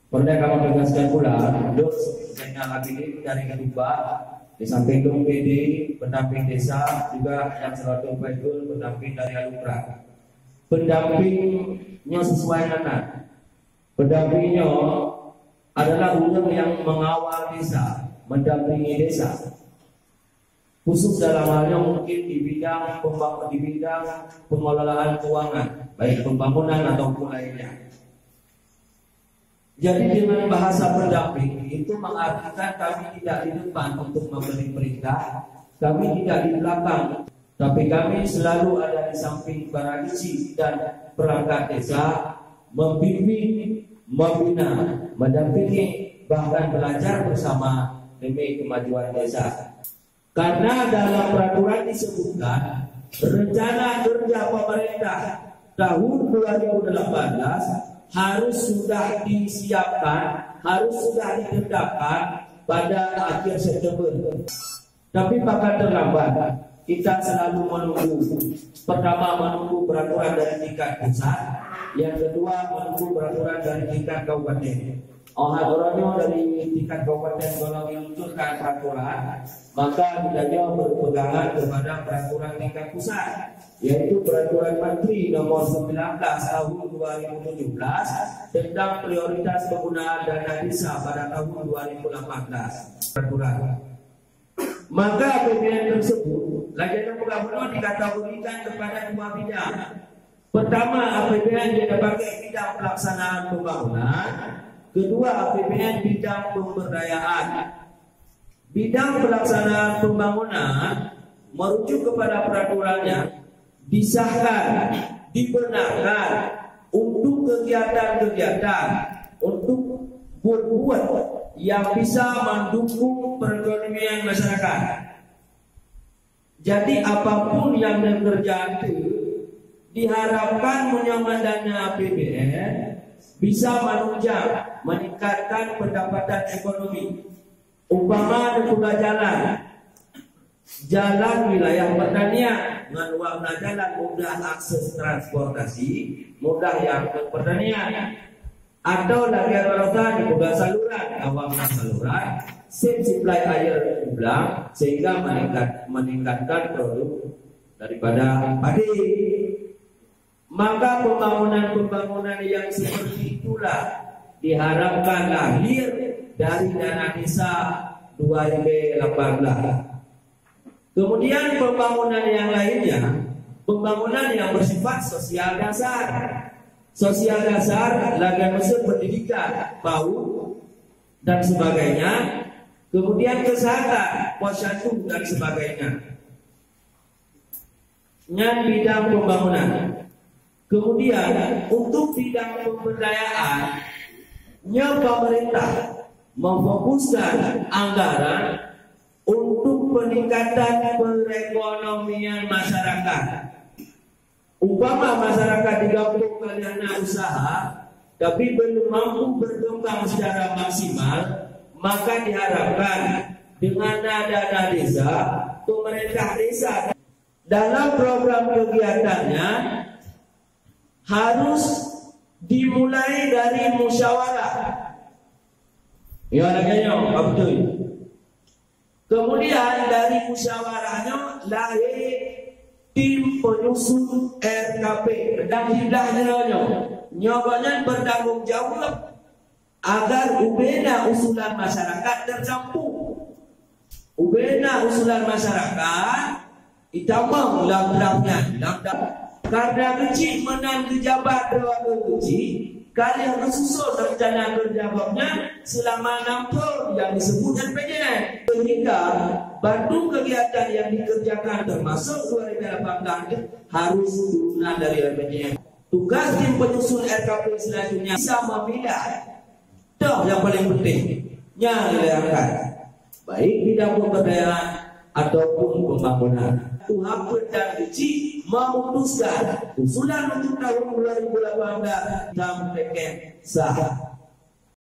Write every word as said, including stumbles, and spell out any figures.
Perlu kami tegaskan pula, Dut Zainal Abidin dari Kedua, di samping Dum P D, pendamping desa, juga yang Selatul Faidul, pendamping dari Alukra. Pendampingnya sesuai dengan pendampingnya adalah ulama yang mengawal desa, mendampingi desa. Khusus dalam halnya mungkin di bidang pembangunan, di bidang pengelolaan keuangan, baik pembangunan ataupun lainnya. Jadi dengan bahasa pendamping itu mengartikan kami tidak di depan untuk memberi perintah, kami tidak di belakang, tapi kami selalu ada di samping para disi dan perangkat desa, membimbing, membina, mendampingi, bahkan belajar bersama demi kemajuan desa. Karena dalam peraturan disebutkan rencana kerja pemerintah tahun dua ribu delapan belas harus sudah disiapkan, harus sudah ditetapkan pada akhir September. Tapi bahkan terlambat, kita selalu menunggu. Pertama menunggu peraturan dari tingkat pusat, yang kedua menunggu peraturan dari tingkat kabupaten. Orang-orangnya dari tingkat kabupaten kalau meluncurkan peraturan, maka hendaknya berpegangan kepada peraturan tingkat pusat, yaitu peraturan Menteri nomor sembilan belas tahun dua ribu tujuh belas tentang prioritas penggunaan dana desa pada tahun dua ribu delapan belas. Peraturan. Maka A P B N tersebut layanan pembangunan dikategorikan kepada dua bidang. Pertama, A P B N yang dipakai bidang pelaksanaan pembangunan. Kedua, A P B N bidang pemberdayaan. Bidang pelaksanaan pembangunan merujuk kepada peraturannya, disahkan, dibenarkan untuk kegiatan-kegiatan, untuk buat-buat yang bisa mendukung perekonomian masyarakat. Jadi apapun yang dikerjakan itu diharapkan menyambut dana A P B N bisa menunjang, meningkatkan pendapatan ekonomi. Umpama ada jalan, jalan wilayah pertanian, dengan warna jalan mudah akses transportasi, mudah yang pertanian. Atau lagi ada dibuka saluran, awam saluran, supply air ulang sehingga meningkat, meningkatkan produk daripada padi. Maka pembangunan-pembangunan yang seperti itulah diharapkan lahir dari dana desa dua ribu delapan belas. Kemudian pembangunan yang lainnya, pembangunan yang bersifat sosial dasar. Sosial dasar, laga mesin pendidikan, PAUD dan sebagainya. Kemudian kesehatan, posyandu dan sebagainya. Yang bidang pembangunan. Kemudian untuk bidang pemberdayaan, nya pemerintah memfokuskan anggaran untuk peningkatan perekonomian masyarakat. Umpama masyarakat digabungkan dana usaha, tapi belum mampu berkembang secara maksimal, maka diharapkan dengan dana desa, pemerintah desa dalam program kegiatannya harus dimulai dari musyawarah. Ya, laganya betul. Kemudian dari musyawarahnya lahir tim penyusun R K P dan hidahnya nyobanya bertanggung jawab agar ubena usulan masyarakat tercampur. Ubena usulan masyarakat ditambah lam-lamnya, lam-lam. Karena kecil menang pejabat dewan kecil, kalian menyusun rencana kerjanya selama enam tahun yang disebut R P J M. Sehingga bantu kegiatan yang dikerjakan termasuk dua ribu delapan belas harus turunan dari R P J M. Tugas tim penyusun R K P selanjutnya bisa memilah. Itu yang paling penting. Yang dilakukan baik bidang pemberdayaan ataupun pembangunan. Tuhan dan Kecil memutuskan usulan untuk tahun dua ribu delapan belas dan P K sah.